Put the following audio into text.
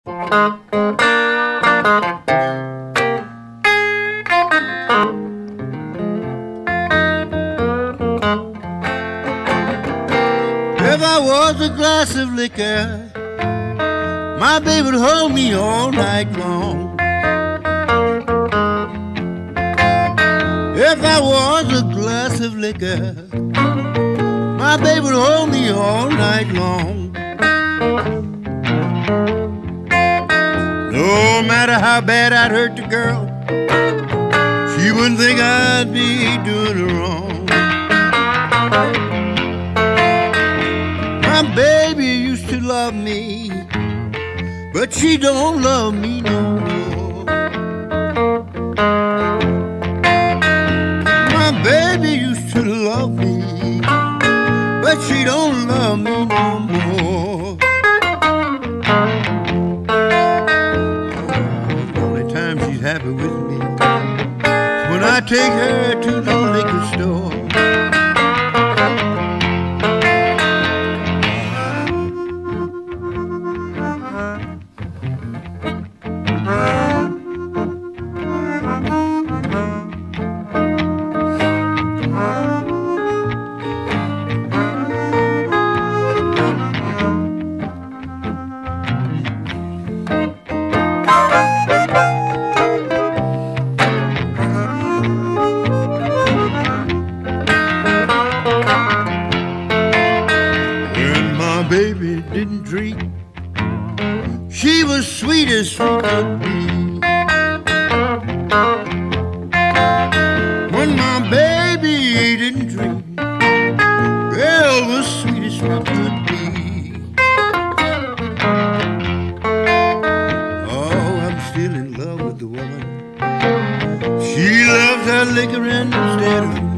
If I was a glass of liquor, my baby would hold me all night long. If I was a glass of liquor, my baby would hold me all night long. No matter how bad I'd hurt the girl, she wouldn't think I'd be doing her wrong. My baby used to love me, but she don't love me no more. My baby used to love me, but she don't love me no more. The only time she's happy with me is when I take her to the liquor store. Baby didn't drink, she was sweet as sweet could be. When my baby didn't drink, girl was sweet as sweet could be. Oh, I'm still in love with the woman. She loves her liquor instead of me.